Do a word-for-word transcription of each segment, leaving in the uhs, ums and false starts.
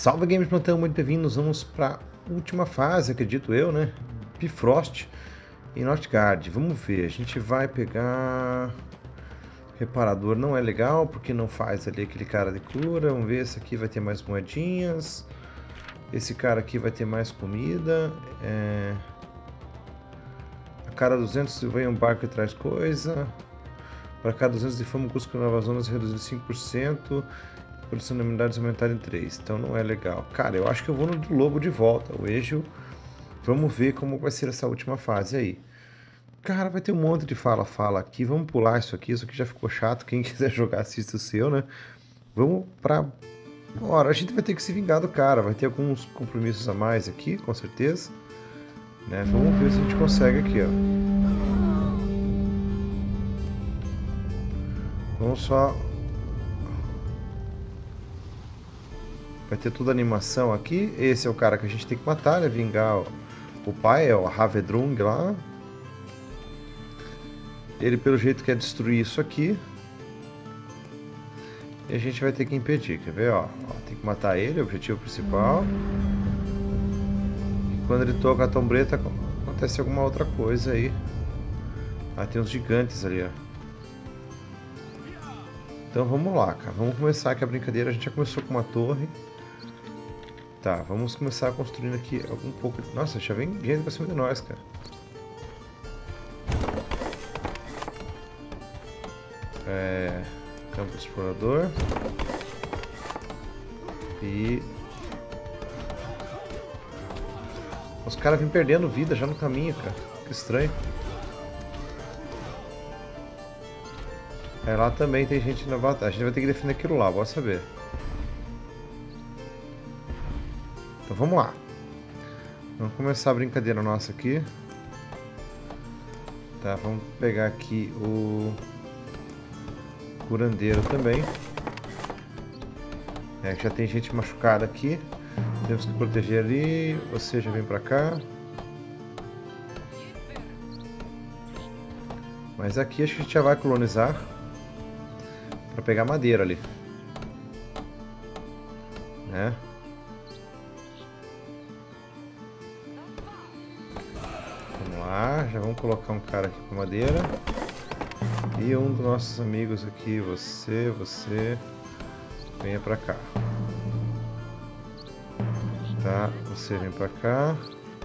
Salve Games Plantão, muito bem-vindos. Vamos para a última fase, acredito eu, né? Bifrost em Northgard. Vamos ver, a gente vai pegar... Reparador não é legal, porque não faz ali aquele cara de cura. Vamos ver, esse aqui vai ter mais moedinhas. Esse cara aqui vai ter mais comida. É... A cada duzentos vem um barco e traz coisa. Para cada duzentos de fama, o custo com novas zonas reduz em cinco por cento. Produção de unidades aumentar em três, então não é legal. Cara, eu acho que eu vou no do lobo de volta, o Egil. Vamos ver como vai ser essa última fase aí. Cara, vai ter um monte de fala-fala aqui. Vamos pular isso aqui, isso aqui já ficou chato. Quem quiser jogar, assista o seu, né? Vamos pra... Ora, a gente vai ter que se vingar do cara. Vai ter alguns compromissos a mais aqui, com certeza. Né? Vamos ver se a gente consegue aqui, ó. Vamos só... Vai ter toda a animação aqui. Esse é o cara que a gente tem que matar, né? Vingar o, o pai, é o Havedrung lá. Ele, pelo jeito, quer destruir isso aqui. E a gente vai ter que impedir, quer ver? Ó, ó, tem que matar ele, é o objetivo principal. E quando ele toca a tombreta, acontece alguma outra coisa aí. Ah, tem uns gigantes ali, ó. Então vamos lá, cara. Vamos começar aqui a brincadeira. A gente já começou com uma torre. Tá, vamos começar construindo aqui um pouco... Nossa, já vem gente pra cima de nós, cara. É... Campo explorador. E... Os caras vêm perdendo vida já no caminho, cara. Que estranho. É, lá também tem gente na batalha. A gente vai ter que defender aquilo lá, bora saber. Então vamos lá. Vamos começar a brincadeira nossa aqui. Tá, vamos pegar aqui o curandeiro também. É, já tem gente machucada aqui. Temos que proteger ali. Você já vem pra cá. Mas aqui acho que a gente já vai colonizar para pegar madeira ali. Né? Já vamos colocar um cara aqui com madeira. E um dos nossos amigos aqui, você, você, venha pra cá. Tá, você vem pra cá.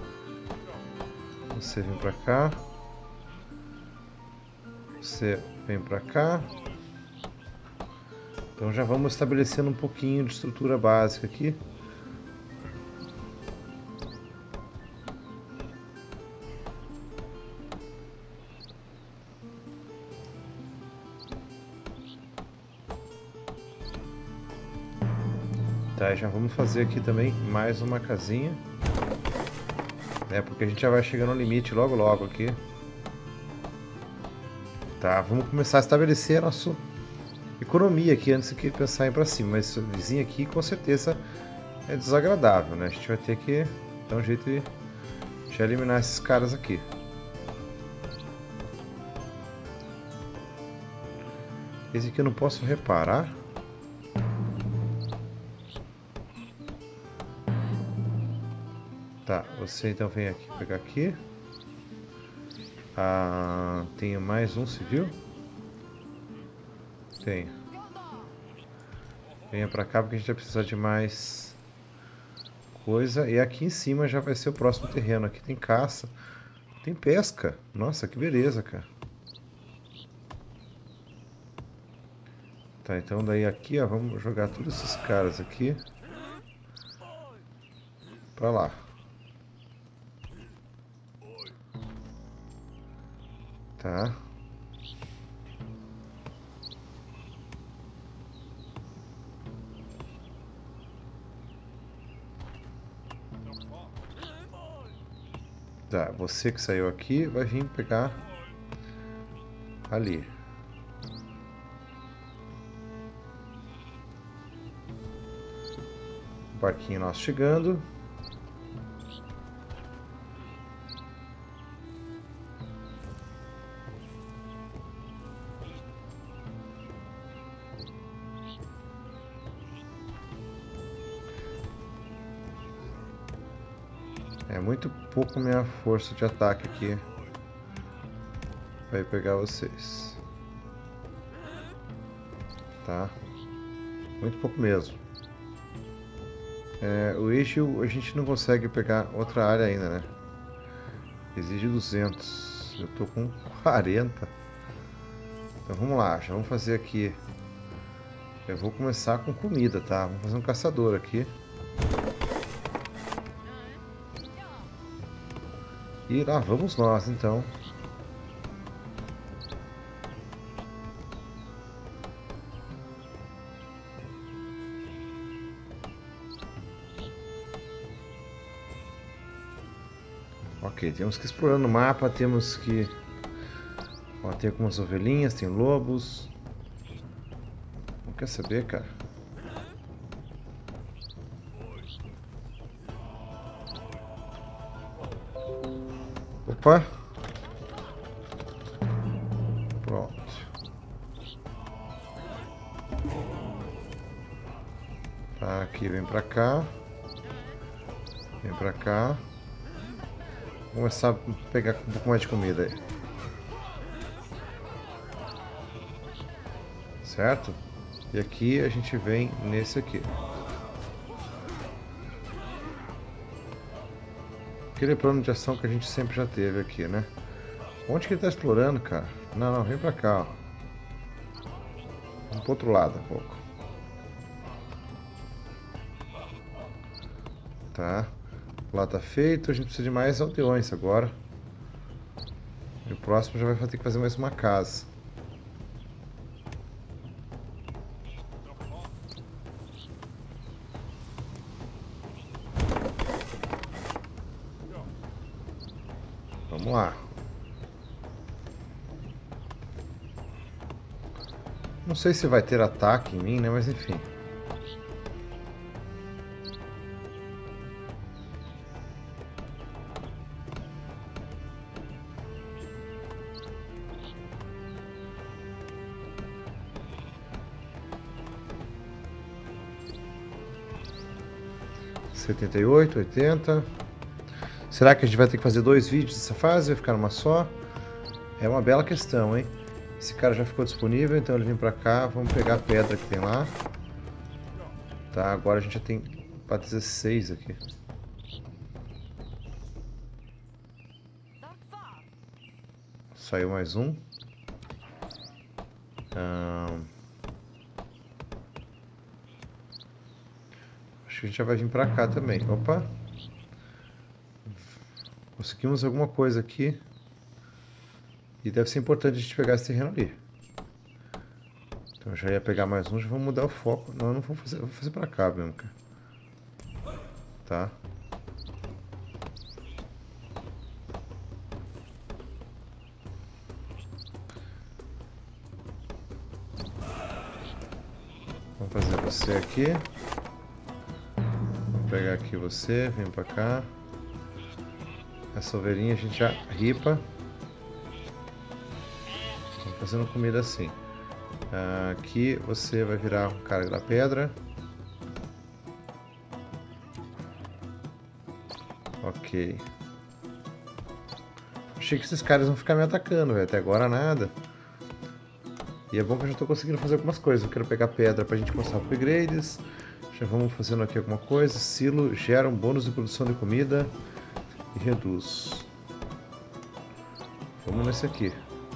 Você vem pra cá. Você vem pra cá. Então já vamos estabelecendo um pouquinho de estrutura básica aqui. Tá, já vamos fazer aqui também mais uma casinha. É, porque a gente já vai chegando no limite logo logo aqui. Tá, vamos começar a estabelecer a nossa economia aqui antes de pensar em ir pra cima. Mas esse vizinho aqui com certeza é desagradável, né? A gente vai ter que dar um jeito de já eliminar esses caras aqui. Esse aqui eu não posso reparar. Tá, você então vem aqui pegar aqui. Ah, tenho mais um civil? Tenho. Venha pra cá porque a gente vai precisar de mais coisa. E aqui em cima já vai ser o próximo terreno. Aqui tem caça, tem pesca. Nossa, que beleza, cara. Tá, então daí aqui, ó, vamos jogar todos esses caras aqui pra lá. Tá. Tá, você que saiu aqui vai vir pegar ali. O barquinho nosso chegando. É muito pouco minha força de ataque aqui. Vai pegar vocês. Tá? Muito pouco mesmo. É, o eixo a gente não consegue pegar outra área ainda, né? Exige duzentos. Eu tô com quarenta. Então vamos lá, já vamos fazer aqui. Eu vou começar com comida, tá? Vamos fazer um caçador aqui. E lá vamos nós, então. Ok, temos que ir explorando o mapa, temos que... Ó, tem algumas ovelhinhas, tem lobos. Não quer saber, cara? Opa! Pronto. Tá, aqui, vem pra cá. Vem pra cá. Vou começar a pegar um pouco mais de comida aí. Certo? E aqui a gente vem nesse aqui. Aquele plano de ação que a gente sempre já teve aqui, né? Onde que ele tá explorando, cara? Não, não, vem pra cá, ó. Vamos pro outro lado um pouco. Tá. Lá tá feito, a gente precisa de mais aldeões agora. E o próximo já vai ter que fazer mais uma casa. Vamos lá. Não sei se vai ter ataque em mim, né? Mas enfim. setenta e oito, oitenta. Será que a gente vai ter que fazer dois vídeos dessa fase? Vai ficar numa só? É uma bela questão, hein? Esse cara já ficou disponível, então ele vem pra cá. Vamos pegar a pedra que tem lá. Tá, agora a gente já tem para dezesseis aqui. Saiu mais um. Hum... Acho que a gente já vai vir pra cá também. Opa! Conseguimos alguma coisa aqui. E deve ser importante a gente pegar esse terreno ali. Então eu já ia pegar mais um, já vamos mudar o foco. Não, eu não vou fazer, vou fazer pra cá mesmo, cara. Tá. Vamos fazer você aqui. Vamos pegar aqui você, vem pra cá. Essa ovelhinha a gente já ripa. Vamos fazendo comida assim. Aqui você vai virar um cara da pedra. Ok. Achei que esses caras vão ficar me atacando, velho. Até agora nada. E é bom que eu já estou conseguindo fazer algumas coisas. Eu quero pegar pedra pra gente mostrar upgrades. Já vamos fazendo aqui alguma coisa. Silo gera um bônus de produção de comida e reduz. Vamos nesse aqui.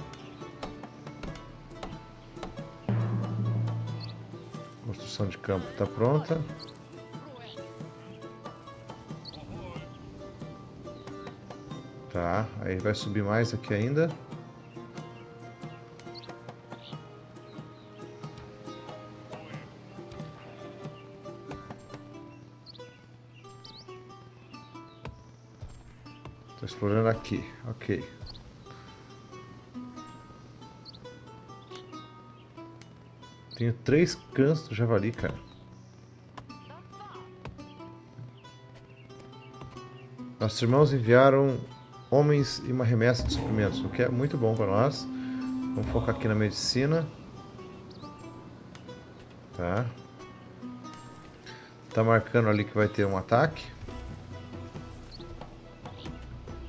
Construção de campo está pronta. Tá, aí vai subir mais aqui ainda. Estou explorando aqui, ok. Tenho três cães do javali, cara. Nossos irmãos enviaram homens e uma remessa de suprimentos, o que é muito bom para nós. Vamos focar aqui na medicina. Tá. Tá marcando ali que vai ter um ataque.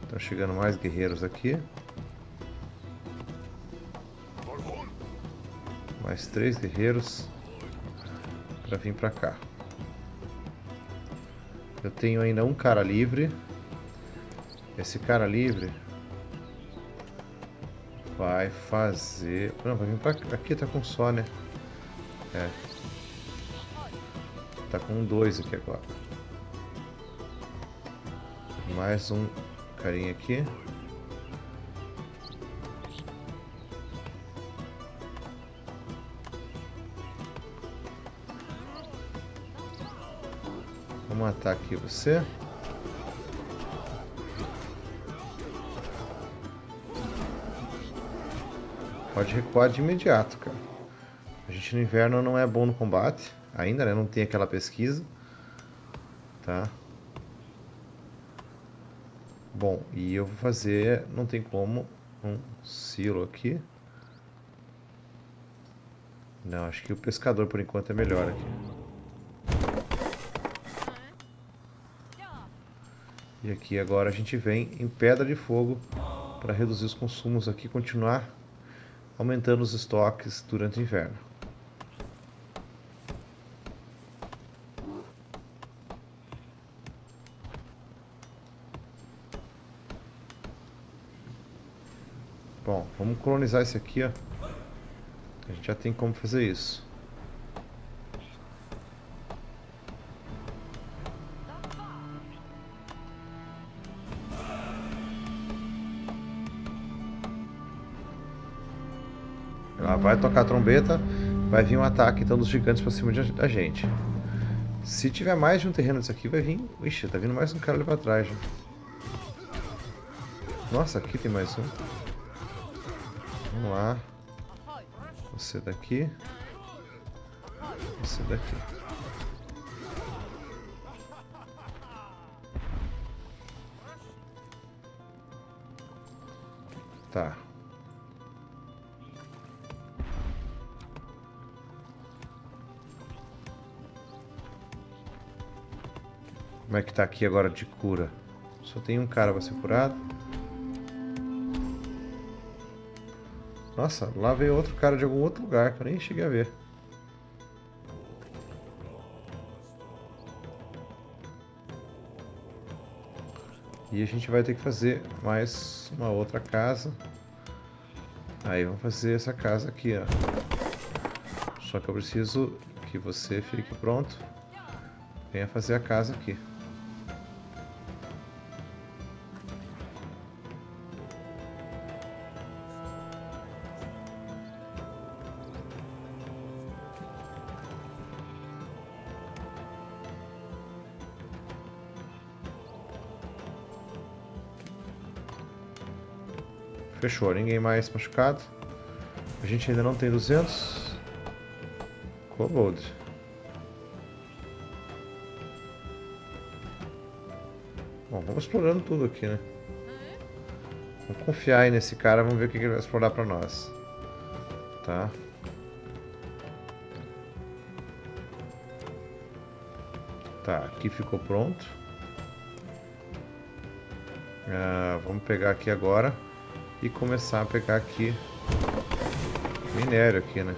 Estão chegando mais guerreiros aqui. Mais três guerreiros para vir para cá. Eu tenho ainda um cara livre. Esse cara livre vai fazer... Não, vai vir pra... Aqui tá com só, né? É. Tá com dois aqui agora. Mais um carinha aqui. Vou matar aqui você. Pode recuar de imediato, cara. A gente no inverno não é bom no combate. Ainda, né? Não tem aquela pesquisa. Tá? Bom, e eu vou fazer... Não tem como... Um silo aqui. Não, acho que o pescador por enquanto é melhor aqui. E aqui agora a gente vem em Pedra de Fogo para reduzir os consumos aqui, continuar aumentando os estoques durante o inverno. Bom, vamos colonizar esse aqui, ó. A gente já tem como fazer isso. Ela vai tocar a trombeta, vai vir um ataque então dos gigantes pra cima de- da gente. Se tiver mais de um terreno desse aqui, vai vir... Ixi, tá vindo mais um cara ali pra trás já. Nossa, aqui tem mais um. Vamos lá. Você daqui. Você daqui. Tá. Como é que tá aqui agora de cura? Só tem um cara pra ser curado. Nossa, lá veio outro cara de algum outro lugar que eu nem cheguei a ver. E a gente vai ter que fazer mais uma outra casa. Aí vamos fazer essa casa aqui, ó. Só que eu preciso que você fique pronto. Venha fazer a casa aqui. Fechou, ninguém mais machucado. A gente ainda não tem duzentos. Kobold. Bom, vamos explorando tudo aqui, né? Vamos confiar aí nesse cara, vamos ver o que ele vai explorar pra nós. Tá. Tá, aqui ficou pronto. Ah, vamos pegar aqui agora e começar a pegar aqui minério aqui, né?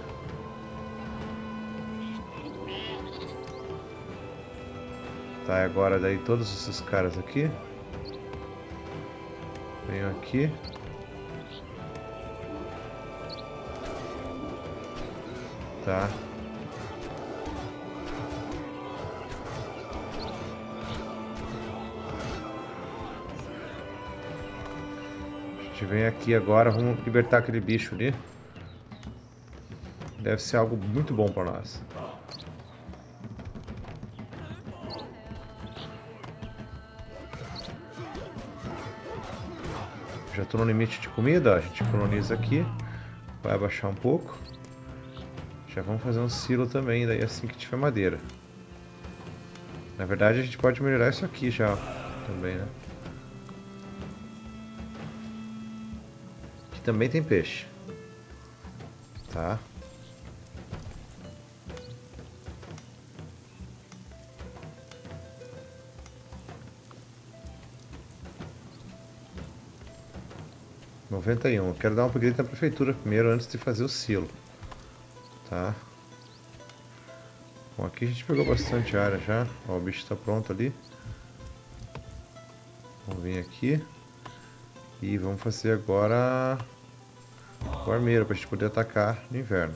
Tá, agora daí todos esses caras aqui. Venho aqui. Tá. A gente vem aqui agora, vamos libertar aquele bicho ali. Deve ser algo muito bom para nós. Já estou no limite de comida, ó. A gente coloniza aqui. Vai abaixar um pouco. Já vamos fazer um silo também, daí assim que tiver madeira. Na verdade a gente pode melhorar isso aqui já também, né? Aqui também tem peixe. Tá. noventa e um. Eu quero dar um upgrade na prefeitura primeiro, antes de fazer o silo. Tá. Bom, aqui a gente pegou bastante área já. Ó, o bicho está pronto ali. Vamos vir aqui. E vamos fazer agora o armeiro, para a gente poder atacar no inverno.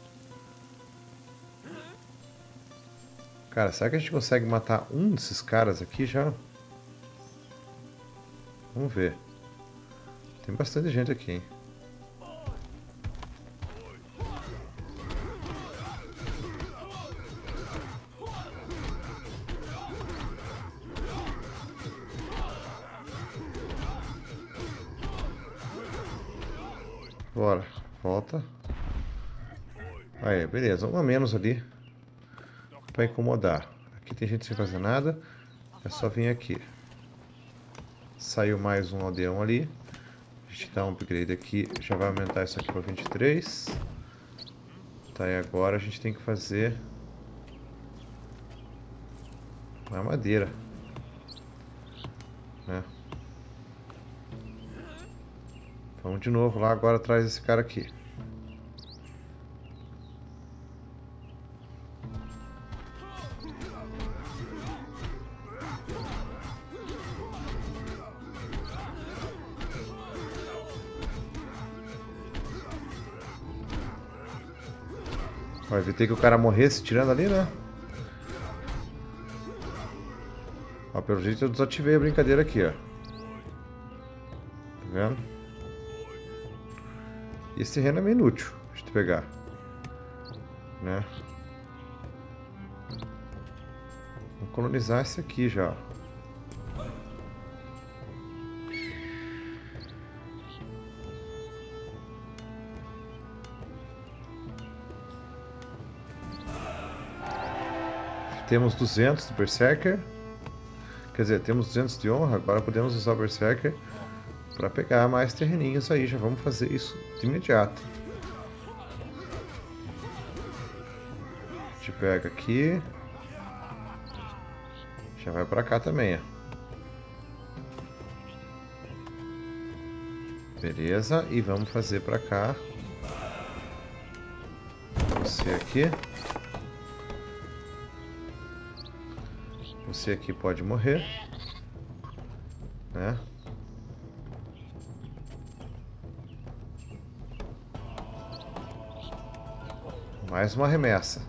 Cara, será que a gente consegue matar um desses caras aqui já? Vamos ver. Tem bastante gente aqui, hein? Bora, volta. Aí, beleza, um a menos ali para incomodar. Aqui tem gente sem fazer nada, é só vir aqui. Saiu mais um aldeão ali. A gente dá um upgrade aqui, já vai aumentar isso aqui para vinte e três. Tá, e agora a gente tem que fazer uma madeira, né? Vamos de novo lá agora atrás desse cara aqui. Vai evitei que o cara morresse tirando ali, né? Ó, pelo jeito eu desativei a brincadeira aqui, ó. Tá vendo? E esse terreno é meio inútil de pegar, né? Vamos colonizar esse aqui já. Temos duzentos de Berserker. Quer dizer, temos duzentos de honra. Agora podemos usar o Berserker para pegar mais terreninhos aí. Já vamos fazer isso de imediato. A gente pega aqui. Já vai para cá também, ó. Beleza. E vamos fazer para cá. Você aqui. Você aqui pode morrer, né? Mais uma remessa.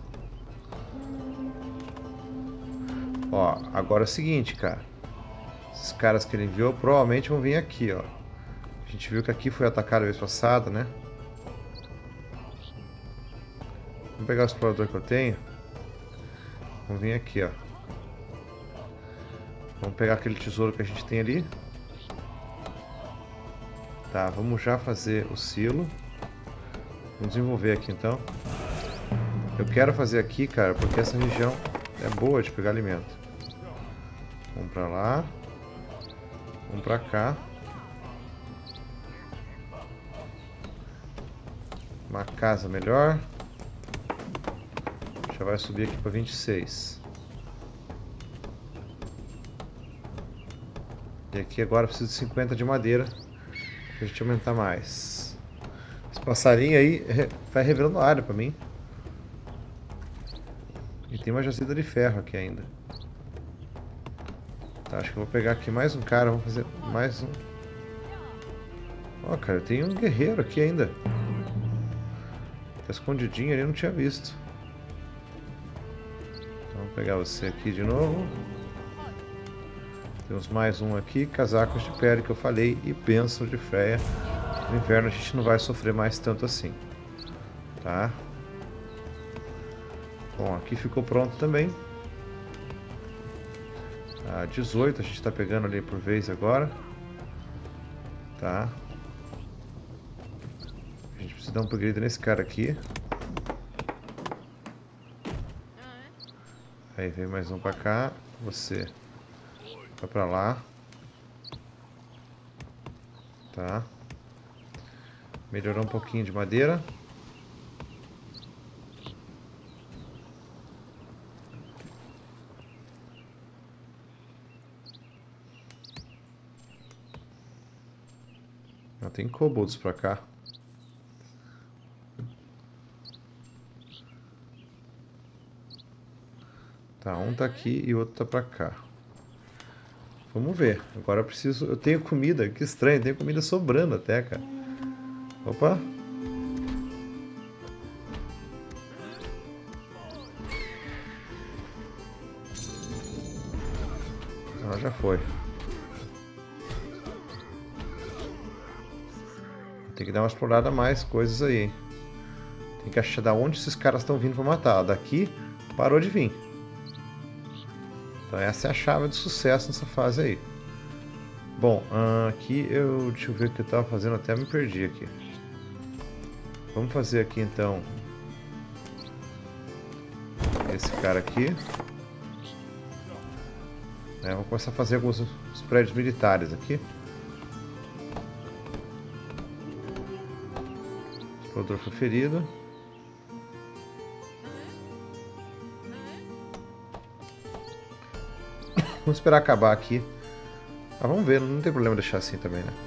Ó, agora é o seguinte, cara. Esses caras que ele enviou provavelmente vão vir aqui, ó. A gente viu que aqui foi atacado a vez passada, né? Vamos pegar o explorador que eu tenho. Vamos vir aqui, ó. Vamos pegar aquele tesouro que a gente tem ali. Tá, vamos já fazer o silo. Vamos desenvolver aqui então. Eu quero fazer aqui, cara, porque essa região é boa de pegar alimento. Vamos pra lá. Vamos pra cá. Uma casa melhor. Já vai subir aqui para vinte e seis. E aqui agora preciso de cinquenta de madeira pra gente aumentar mais. Esse passarinho aí vai revelando área pra mim. E tem uma jazida de ferro aqui ainda. Tá, acho que eu vou pegar aqui mais um cara. Vamos fazer mais um. Ó, cara, tem um guerreiro aqui ainda. Tá escondidinho ali, eu não tinha visto. Então, vamos pegar você aqui de novo. Temos mais um aqui, casacos de pele que eu falei e bênção de Freya. No inverno a gente não vai sofrer mais tanto assim, tá? Bom, aqui ficou pronto também. A dezoito a gente está pegando ali por vez agora, tá? A gente precisa dar um upgrade nesse cara aqui. Aí vem mais um pra cá, você vai pra lá. Tá. Melhorou um pouquinho de madeira. Ah, tem kobolds pra cá. Tá, um tá aqui e o outro tá pra cá. Vamos ver. Agora eu preciso... Eu tenho comida. Que estranho. Tenho comida sobrando até, cara. Opa. Ela já foi. Tem que dar uma explorada a mais coisas aí, hein? Tem que achar da onde esses caras estão vindo pra matar. Daqui parou de vir. Então essa é a chave do sucesso nessa fase aí. Bom, aqui eu... Deixa eu ver o que eu tava fazendo, até me perdi aqui. Vamos fazer aqui então... Esse cara aqui. É, vou começar a fazer alguns os prédios militares aqui. O explorador foi ferido. Vamos esperar acabar aqui. Ah, vamos ver, não tem problema deixar assim também, né?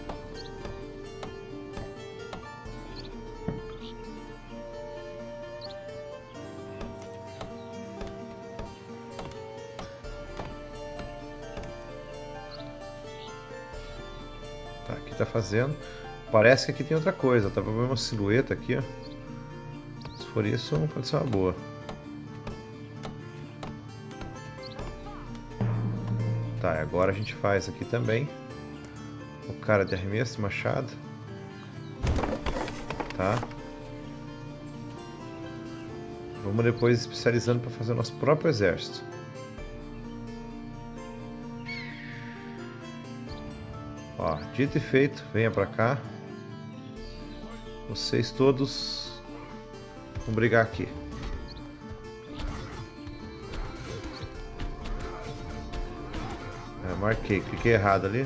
Tá, aqui tá fazendo. Parece que aqui tem outra coisa, tá vendo uma silhueta aqui, ó. Se for isso, pode ser uma boa. Tá, agora a gente faz aqui também o cara de arremesso de machado. Tá. Vamos depois especializando para fazer o nosso próprio exército. Ó, dito e feito, venha pra cá. Vocês todos vão brigar aqui. É, marquei, cliquei errado ali.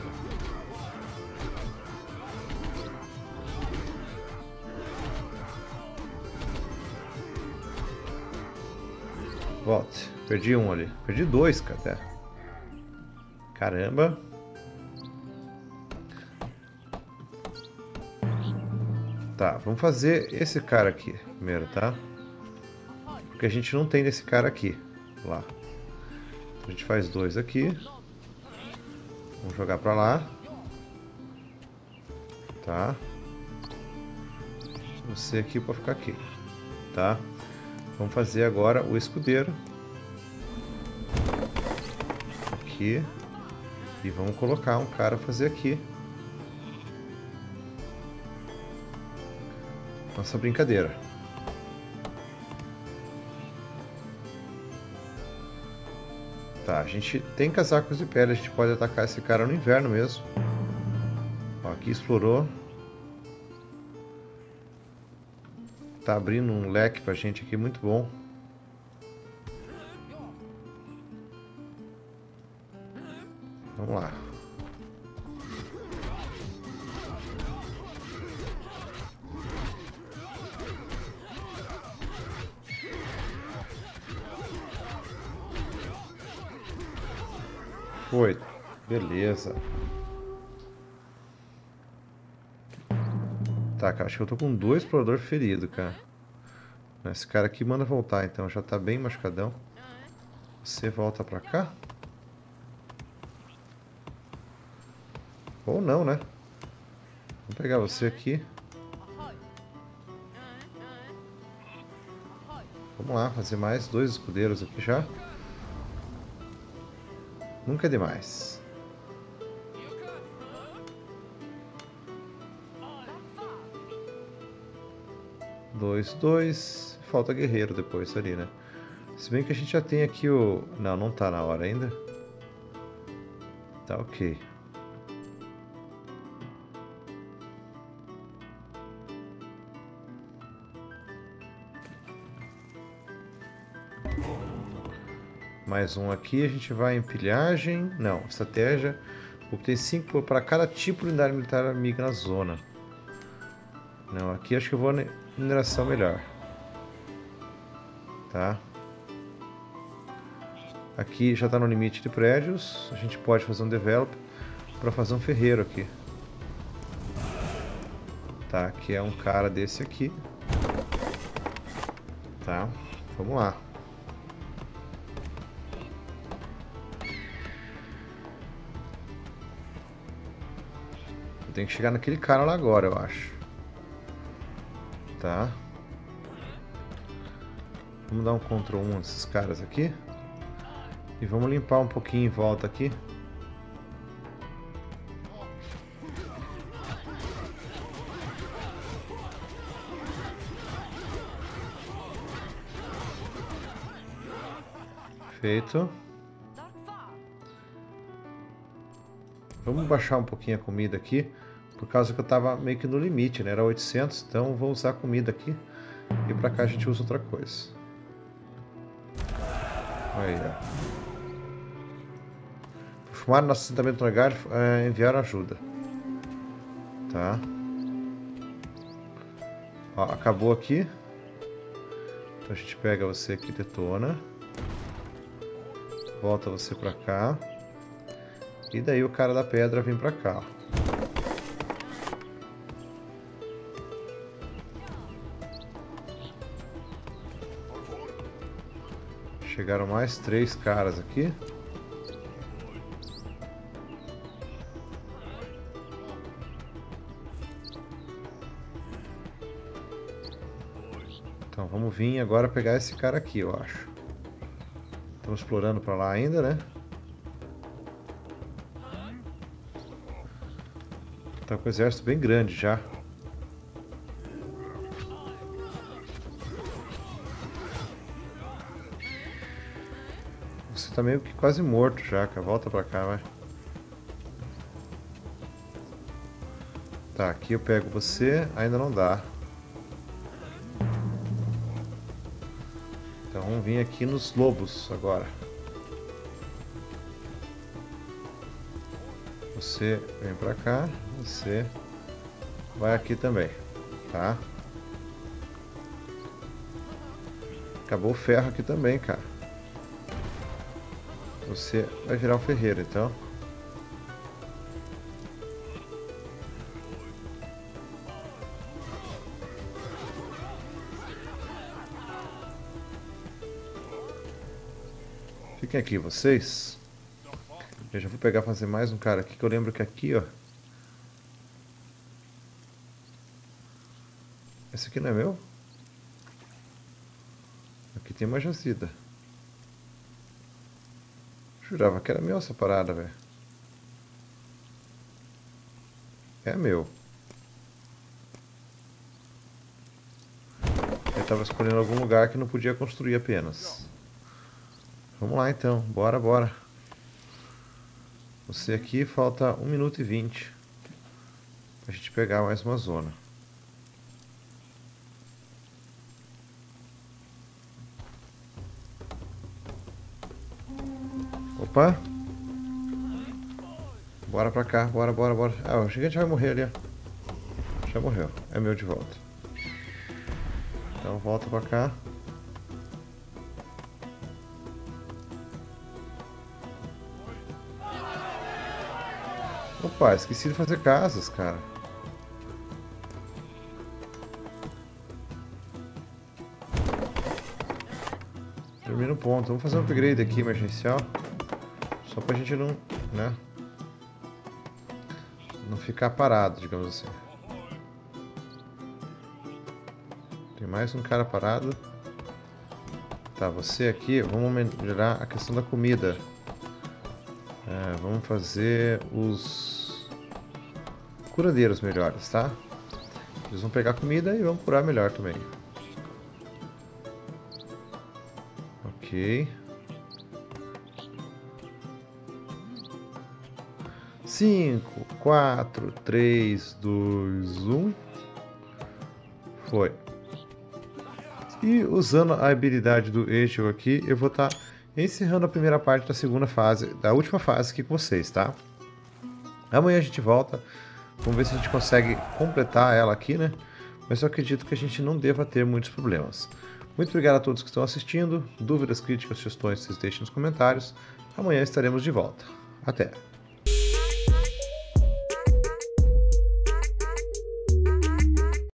Volte. Perdi um ali. Perdi dois, cara. Até. Caramba. Tá, vamos fazer esse cara aqui primeiro, tá? Porque a gente não tem desse cara aqui. Lá. Então a gente faz dois aqui. Vamos jogar pra lá. Tá. Você aqui pode ficar aqui. Tá? Vamos fazer agora o escudeiro. Aqui. E vamos colocar um cara a fazer aqui. Nossa brincadeira. Tá, a gente tem casacos de pele, a gente pode atacar esse cara no inverno mesmo. Ó, aqui explorou. Tá abrindo um leque pra gente aqui muito bom. Vamos lá. Foi. Beleza. Tá, cara, acho que eu tô com dois explorador ferido, cara. Esse cara aqui manda voltar, então. Já tá bem machucadão. Você volta pra cá? Ou não, né? Vou pegar você aqui. Vamos lá, fazer mais dois escudeiros aqui já. Nunca é demais. Dois, dois. Falta guerreiro depois ali, né? Se bem que a gente já tem aqui o... Não, não tá na hora ainda. Tá ok. Mais um aqui, a gente vai em pilhagem. Não, estratégia. Obtém cinco para cada tipo de unidade militar amiga na zona. Não, aqui acho que eu vou na mineração melhor. Tá. Aqui já está no limite de prédios. A gente pode fazer um develop para fazer um ferreiro aqui. Tá, que é um cara desse aqui. Tá, vamos lá. Eu tenho que chegar naquele cara lá agora, eu acho. Tá. Vamos dar um control um desses caras aqui. E vamos limpar um pouquinho em volta aqui. Feito. Vamos baixar um pouquinho a comida aqui. Por causa que eu tava meio que no limite, né? Era oitocentos, então vou usar a comida aqui. E pra cá a gente usa outra coisa. Aí, ó. Fumar no assentamento Norgard, é, enviar ajuda. Tá. Ó, acabou aqui. Então a gente pega você aqui, detona. Volta você pra cá. E daí o cara da pedra vem pra cá. Chegaram mais três caras aqui. Então vamos vir agora pegar esse cara aqui, eu acho. Estamos explorando pra lá ainda, né? Tá com um exército bem grande já. Você tá meio que quase morto já, cara. Volta pra cá, vai. Tá, aqui eu pego você. Ainda não dá. Então vamos vir aqui nos lobos agora. Você vem pra cá. Você vai aqui também, tá? Acabou o ferro aqui também, cara. Você vai virar o ferreiro, então. Fiquem aqui, vocês. Eu já vou pegar fazer mais um cara aqui, que eu lembro que aqui, ó. Esse aqui não é meu? Aqui tem uma jazida. Jurava que era meu essa parada, velho. É meu. Eu tava escolhendo algum lugar que não podia construir apenas. Vamos lá então, bora, bora. Você aqui, falta um minuto e vinte pra gente pegar mais uma zona. Opa! Bora pra cá, bora, bora, bora. Ah, o gigante vai morrer ali, ó. Já morreu, é meu de volta. Então volta pra cá. Opa, esqueci de fazer casas, cara. Dormi no ponto. Vamos fazer um upgrade aqui emergencial. Só pra gente não, né? Não ficar parado, digamos assim. Tem mais um cara parado. Tá, você aqui, vamos melhorar a questão da comida. É, vamos fazer os curadeiros melhores, tá? Eles vão pegar comida e vão curar melhor também. Ok. cinco, quatro, três, dois, um. Foi. E usando a habilidade do Angel aqui, eu vou estar... Tá encerrando a primeira parte da segunda fase, da última fase aqui com vocês, tá? Amanhã a gente volta, vamos ver se a gente consegue completar ela aqui, né? Mas eu acredito que a gente não deva ter muitos problemas. Muito obrigado a todos que estão assistindo, dúvidas, críticas, sugestões, vocês deixem nos comentários. Amanhã estaremos de volta. Até!